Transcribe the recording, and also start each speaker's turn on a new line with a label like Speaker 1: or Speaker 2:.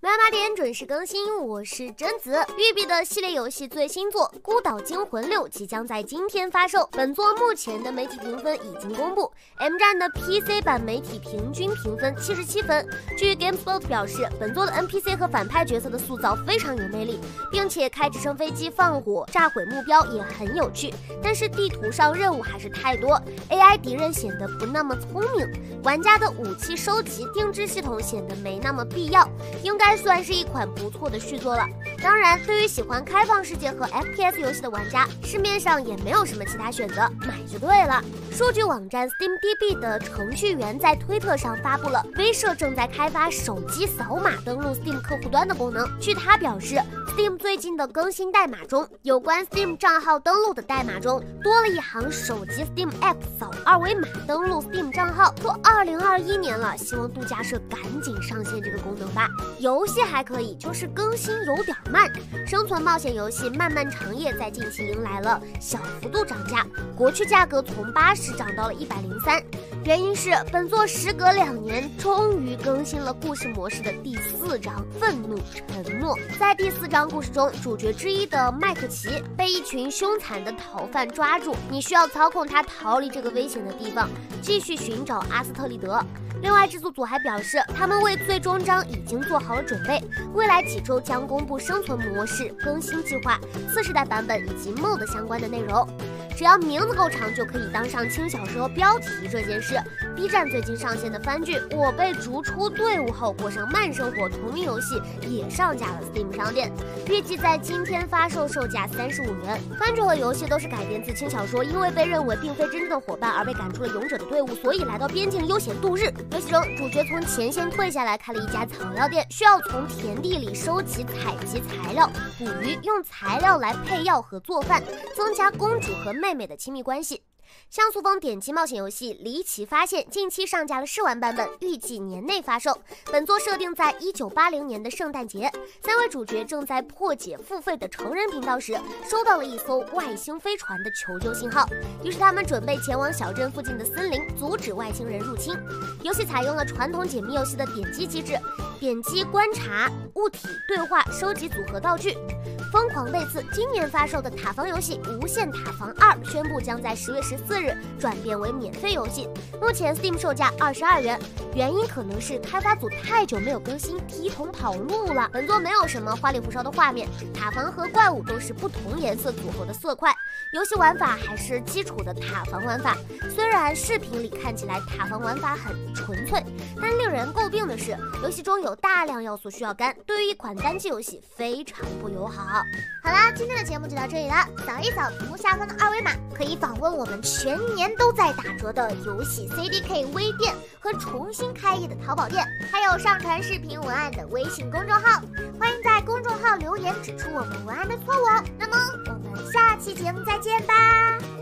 Speaker 1: 晚8点准时更新，我是贞子。育碧的系列游戏最新作《孤岛惊魂6》即将在今天发售。本作目前的媒体评分已经公布 ，M 站的 PC 版媒体平均评分77分。据 GameSpot 表示，本作的 NPC 和反派角色的塑造非常有魅力，并且开直升飞机放火炸毁目标也很有趣。但是地图上任务还是太多 ，AI 敌人显得不那么聪明，玩家的武器收集定制系统显得没那么必要，应该算是一款不错的续作了。当然，对于喜欢开放世界和 FPS 游戏的玩家，市面上也没有什么其他选择，买就对了。数据网站 SteamDB 的程序员在推特上发布了威社正在开发手机扫码登录 Steam 客户端的功能。据他表示， Steam 最近的更新代码中，有关 Steam 账号登录的代码中多了一行手机 Steam App 扫二维码登录 Steam 账号。都2021年了，希望度假社赶紧上线这个功能吧。游戏还可以，就是更新有点慢。生存冒险游戏《漫漫长夜》在近期迎来了小幅度涨价，国区价格从80涨到了103。原因是本作时隔2年，终于更新了故事模式的第4章《愤怒沉默》。在第4章故事中，主角之一的麦克奇被一群凶残的逃犯抓住，你需要操控他逃离这个危险的地方，继续寻找阿斯特利德。另外，制作组还表示，他们为最终章已经做好了准备，未来几周将公布生存模式更新计划、次世代版本以及 MOD 相关的内容。只要名字够长，就可以当上轻小说标题这件事。B 站最近上线的番剧《我被逐出队伍后过上慢生活》同名游戏也上架了 Steam 商店，预计在今天发售，售价35元。番剧和游戏都是改编自轻小说，因为被认为并非真正的伙伴而被赶出了勇者的队伍，所以来到边境悠闲度日。游戏中，主角从前线退下来，开了一家草药店，需要从田地里收集采集材料，捕鱼，用材料来配药和做饭，增加公主和妹妹的亲密关系。像素风点击冒险游戏《离奇发现》近期上架了试玩版本，预计年内发售。本作设定在1980年的圣诞节，3位主角正在破解付费的成人频道时，收到了一艘外星飞船的求救信号，于是他们准备前往小镇附近的森林，阻止外星人入侵。游戏采用了传统解谜游戏的点击机制，点击观察物体、对话、收集组合道具。疯狂类似今年发售的塔防游戏《无限塔防2》宣布将在10月14日转变为免费游戏，目前 Steam 售价22元，原因可能是开发组太久没有更新，提桶跑路了。本作没有什么花里胡哨的画面，塔防和怪物都是不同颜色组合的色块，游戏玩法还是基础的塔防玩法。虽然视频里看起来塔防玩法很纯粹，但令人诟病的是，游戏中有大量要素需要干，对于一款单机游戏非常不友好。好啦，今天的节目就到这里了。扫一扫屏幕下方的二维码，可以访问我们全年都在打折的游戏 CDK 微店和重新开业的淘宝店，还有上传视频文案的微信公众号。欢迎在公众号留言指出我们文案的错误哦。那么我们下期节目再见吧。